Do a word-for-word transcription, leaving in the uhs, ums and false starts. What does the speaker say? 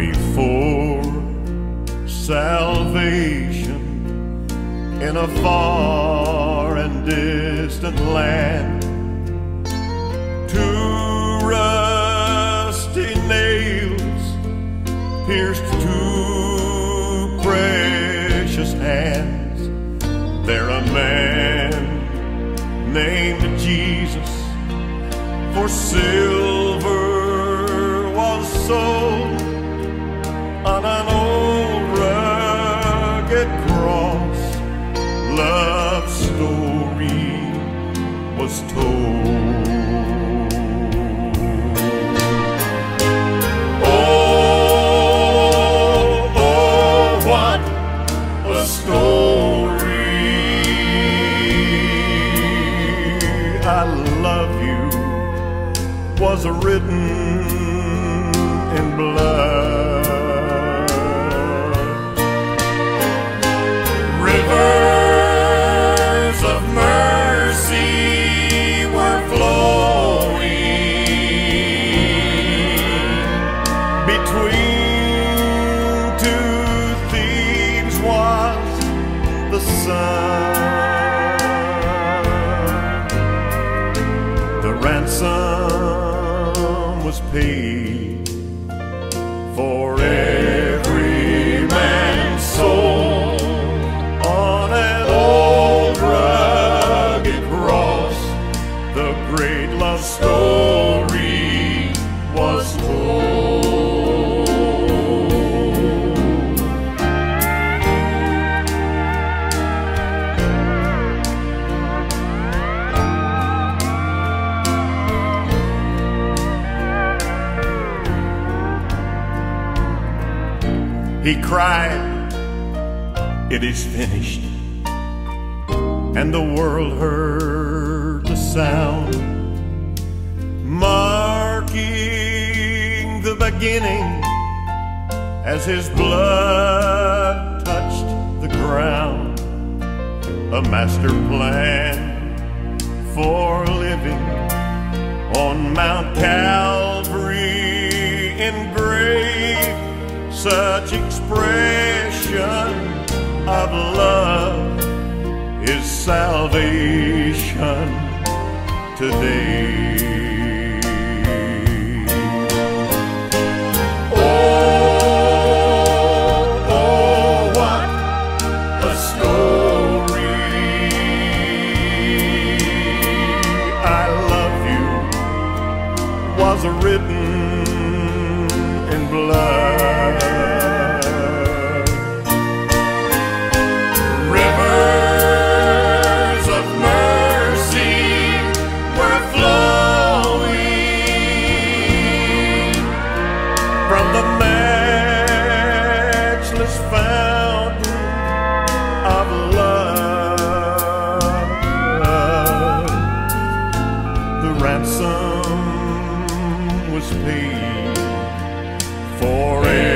before salvation in a far and distant land. Two rusty nails pierced two precious hands. There a man named Jesus for silver was sold on an old rugged cross. Love story was told. Oh, oh, what a story. I love you was written in blood. Rivers of mercy were flowing between two thieves was the sun. The ransom was paid for every man's soul on an old rugged cross. The great love story was told. He cried, "It is finished," and the world heard the sound, marking the beginning as his blood touched the ground. A master plan for living on Mount Calvary engraved such expression of love is salvation today. Oh, oh, what a story. I love you was written in blood. Rivers of mercy were flowing from the matchless fountain of love. The ransom was paid for